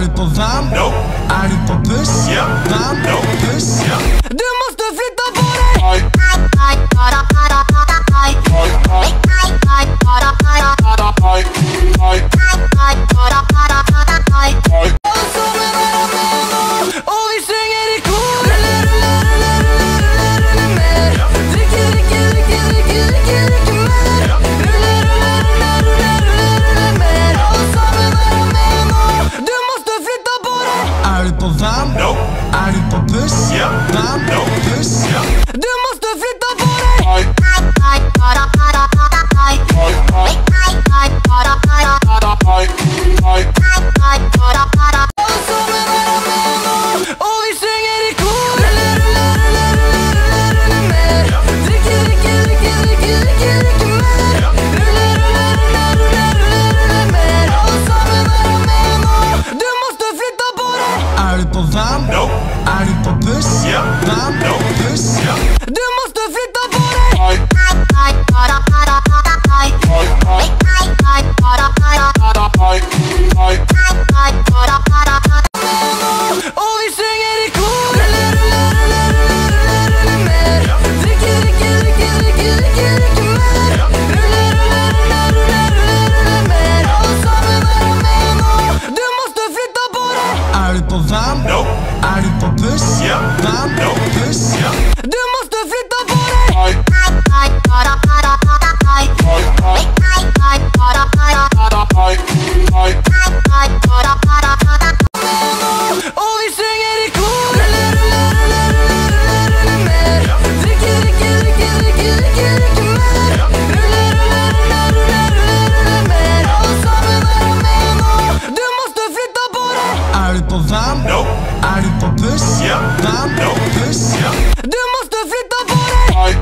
Är du på varm? Nope. Är du på puss? Yeah. Varm? Nope. Puss? Yeah. Du måste flytta på dig! Och vi sjunger i kor. Du måste flytta på dig! Är du på varm? Nope. Är du på puss? Yeah. Varm? Nope. Puss? Yeah. Du måste flytta på dig! Och vi sjunger i kor. Du måste flytta på dig! Är du på varm? Nope. Är du på puss? Yeah. Varm? Nope. Puss? Yeah. Du måste flytta på dig! Och vi sjunger i kor. Du måste flytta på dig! Är du på varm? Nope. Är du på puss? Yeah. Varm? Nope. Puss? Yeah. Du måste flytta på dig! Och vi sjunger i kor. Du måste flytta på dig! Är du på varm? Nope. Är du på puss? Yeah. Varm? Nope. Puss? Yeah. Du måste flytta på dig!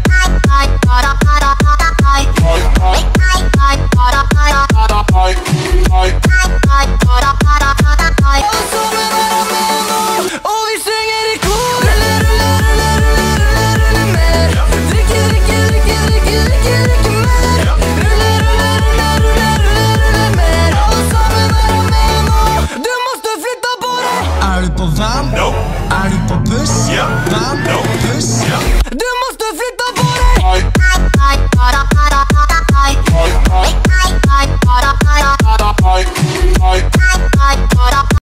Och vi sjunger i kor. Du måste flytta på dig! Är du på varm? Nope. Är du på puss? Yeah. Varm? Nope. Puss? Yeah. Du